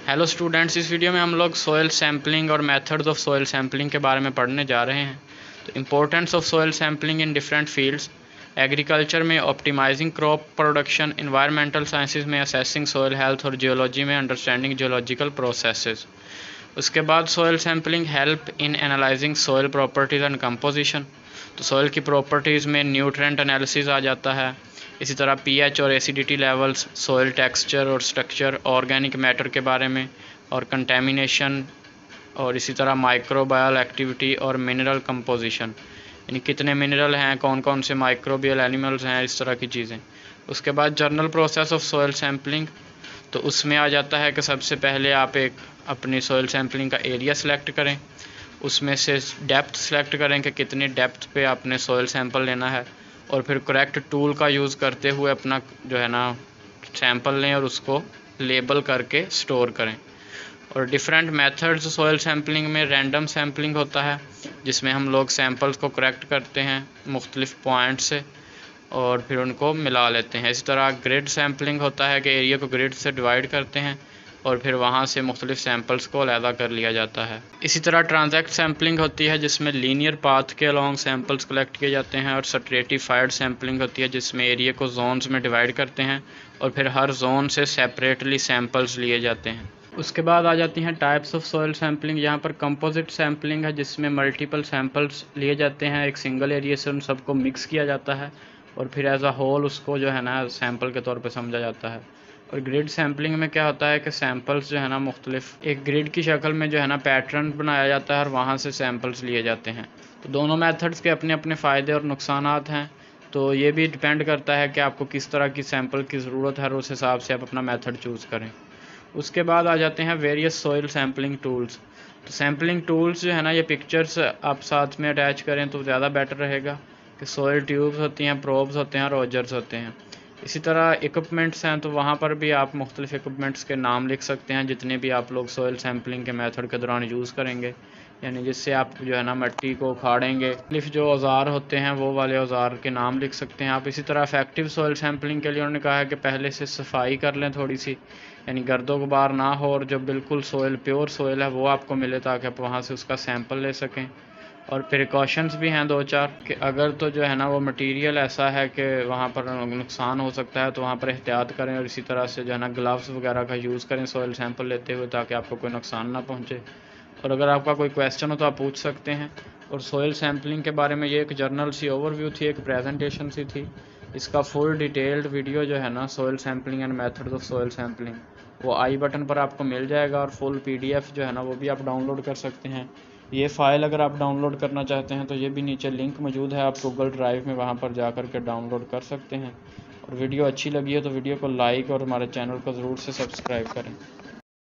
Hello students, इस video में हम लोग सॉइल सैम्पलिंग और मेथड्स ऑफ सॉइल सैम्पलिंग के बारे में पढ़ने जा रहे हैं। तो importance of soil sampling in different fields, agriculture में optimising crop production, environmental sciences में असेसिंग सॉइल हेल्थ और जियोलॉजी में अंडरस्टैंडिंग जियोलॉजिकल प्रोसेसेस। उसके बाद soil sampling help in analysing soil properties and composition. तो सॉइल की प्रॉपर्टीज़ में nutrient analysis आ जाता है। इसी तरह पीएच और एसिडिटी लेवल्स, सॉइल टेक्सचर और स्ट्रक्चर, ऑर्गेनिक मैटर के बारे में और कंटेमिनेशन, और इसी तरह माइक्रोबायल एक्टिविटी और मिनरल कंपोजिशन, यानी कितने मिनरल हैं, कौन कौन से माइक्रोबियल एनिमल्स हैं, इस तरह की चीज़ें। उसके बाद general process of soil sampling, तो उसमें आ जाता है कि सबसे पहले आप एक अपनी सॉइल सैम्पलिंग का एरिया सेलेक्ट करें, उसमें से डेप्थ सेलेक्ट करें कि कितनी डेप्थ पे आपने सॉइल सैंपल लेना है, और फिर करेक्ट टूल का यूज़ करते हुए अपना जो है ना सैंपल लें और उसको लेबल करके स्टोर करें। और डिफरेंट मेथड्स सॉइल सैम्पलिंग में रैंडम सैम्पलिंग होता है, जिसमें हम लोग सैंपल्स को करेक्ट करते हैं मुख्तलिफ पॉइंट से और फिर उनको मिला लेते हैं। इसी तरह ग्रिड सैम्पलिंग होता है कि एरिया को ग्रिड से डिवाइड करते हैं और फिर वहाँ से मुख्तलिफ सैंपल्स को अलहदा कर लिया जाता है। इसी तरह ट्रांजैक्ट सैम्पलिंग होती है, जिसमें लीनियर पाथ के अलॉन्ग सैंपल्स कलेक्ट किए जाते हैं। और स्ट्रेटिफाइड सैम्पलिंग होती है, जिसमें एरिया को जोन्स में डिवाइड करते हैं और फिर हर जोन से सेपरेटली सैंपल्स लिए जाते हैं। उसके बाद आ जाती हैं टाइप्स ऑफ सॉइल सैम्पलिंग। यहाँ पर कंपोजिट सैम्पलिंग है, जिसमें मल्टीपल सैंपल्स लिए जाते हैं, एक सिंगल एरिया से उन सबको मिक्स किया जाता है और फिर एज अ होल उसको जो है ना सैंपल के तौर पे समझा जाता है। और ग्रिड सैम्पलिंग में क्या होता है कि सैंपल्स जो है ना मुख्तलिफ एक ग्रिड की शक्ल में जो है ना पैटर्न बनाया जाता है और वहाँ से सैंपल्स लिए जाते हैं। तो दोनों मेथड्स के अपने अपने फ़ायदे और नुकसानात हैं, तो ये भी डिपेंड करता है कि आपको किस तरह की सैंपल की ज़रूरत है और उस हिसाब से आप अपना मेथड चूज़ करें। उसके बाद आ जाते हैं वेरियस सॉइल सैम्पलिंग टूल्स। तो सैम्पलिंग टूल्स जो है ना, ये पिक्चर्स आप साथ में अटैच करें तो ज़्यादा बेटर रहेगा कि सॉइल ट्यूब्स होती हैं, प्रोब्स होते हैं, रोजर्स होते हैं। इसी तरह इक्विपमेंट्स हैं, तो वहाँ पर भी आप मुख्तलिफ इक्विपमेंट्स के नाम लिख सकते हैं जितने भी आप लोग सॉइल सैम्पलिंग के मेथड के दौरान यूज़ करेंगे, यानी जिससे आप जो है ना मिट्टी को उखाड़ेंगे। मुख्तलिफ जो औज़ार होते हैं वो वाले औज़ार के नाम लिख सकते हैं आप। इसी तरह इफेक्टिव सॉइल सैम्पलिंग के लिए उन्होंने कहा है कि पहले से सफाई कर लें थोड़ी सी, यानी गर्दो गुबार ना हो और जो बिल्कुल सॉइल प्योर सॉइल है वो आपको मिले, ताकि आप वहाँ से उसका सैंपल ले सकें। और प्रिकॉशंस भी हैं दो चार कि अगर तो जो है ना वो मटेरियल ऐसा है कि वहाँ पर नुकसान हो सकता है, तो वहाँ पर एहतियात करें। और इसी तरह से जो है ना ग्लव्स वगैरह का यूज़ करें सॉइल सैंपल लेते हुए, ताकि आपको कोई नुकसान ना पहुँचे। और अगर आपका कोई क्वेश्चन हो तो आप पूछ सकते हैं। और सॉइल सैम्पलिंग के बारे में ये एक जर्नल सी ओवरव्यू थी, एक प्रेजेंटेशन सी थी। इसका फुल डिटेल्ड वीडियो जो है ना soil sampling and methods of soil sampling, वो आई बटन पर आपको मिल जाएगा। और फुल पीडीएफ जो है ना वो भी आप डाउनलोड कर सकते हैं। ये फ़ाइल अगर आप डाउनलोड करना चाहते हैं तो ये भी नीचे लिंक मौजूद है, आप गूगल ड्राइव में वहाँ पर जा कर के डाउनलोड कर सकते हैं। और वीडियो अच्छी लगी है तो वीडियो को लाइक और हमारे चैनल को ज़रूर से सब्सक्राइब करें।